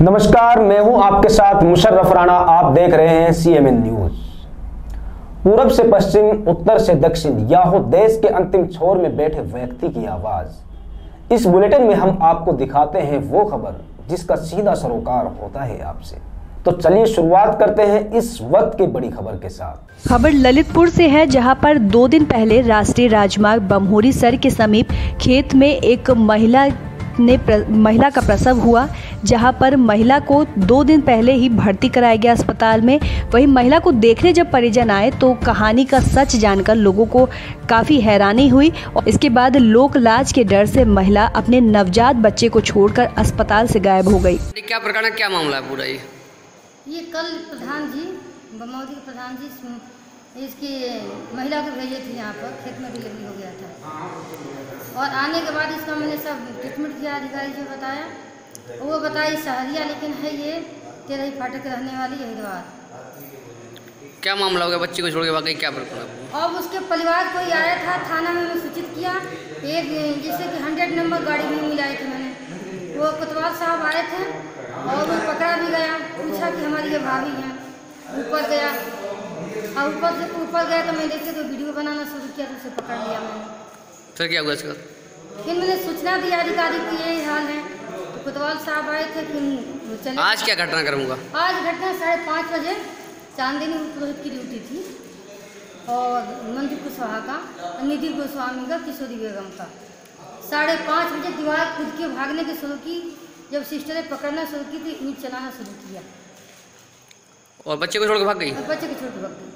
नमस्कार, मैं हूं आपके साथ मुशर्रफ राणा। आप देख रहे हैं सीएमएन न्यूज। पूरब से पश्चिम, उत्तर से दक्षिण, या हो देश के अंतिम छोर में बैठे व्यक्ति की आवाज। इस बुलेटिन में हम आपको दिखाते हैं वो खबर जिसका सीधा सरोकार होता है आपसे। तो चलिए शुरुआत करते हैं इस वक्त की बड़ी खबर के साथ। खबर ललितपुर से है, जहां पर 2 दिन पहले राष्ट्रीय राजमार्ग बमहोरी सर के समीप खेत में एक महिला का प्रसव हुआ, जहां पर महिला को 2 दिन पहले ही भर्ती कराया गया अस्पताल में। वहीं महिला को देखने जब परिजन आए तो कहानी का सच जानकर लोगों को काफ़ी हैरानी हुई और इसके बाद लोक लाज के डर से महिला अपने नवजात बच्चे को छोड़कर अस्पताल से गायब हो गई। क्या प्रकरण, क्या मामला है पूरा? ये कल प्रधान जी, बमौरी के प्रधान जी इसकी महिला को भेजे थे यहाँ पर, खेत में डिलीवरी हो गया था। और आने के बाद इसका मैंने सब ट्रीटमेंट किया, अधिकारी जो बताया वो बताई सहरिया, लेकिन है ये तेरही फाटक रहने वाली हरिद्वार। क्या मामला हो गया? बच्चे को छोड़ के वाकई क्या प्रकरण? अब उसके परिवार कोई आया था, थाना में मैं सूचित किया। एक जिससे कि 100 नंबर गाड़ी भी मिलाई थी मैंने, वो कोतवाल साहब आए थे और वो पकड़ा भी गया। पूछा कि हमारी ये भाभी हैं। ऊपर गया और ऊपर गया तो मैं देखे तो वीडियो बनाना शुरू किया, तो उसे पकड़ लिया मैंने। फिर क्या हुआ इसका? फिर मैंने सूचना दिया अधिकारी की यही हाल है, तो कोतवाल साहब आए थे। फिर चले। आज क्या घटना करूँगा? आज घटना 5:30 बजे चांदनी पुरोहित की ड्यूटी थी और मंजू कुशवाहा का, निधि गोस्वामी का, किशोरी बेगम का। 5:30 बजे दीवार खुद के भागने की शुरू की। जब सिस्टर ने पकड़ना शुरू की तो ईंट चलाना शुरू किया और बच्चे को छोड़ के भाग गई। बच्चे को छोड़ के भाग गई।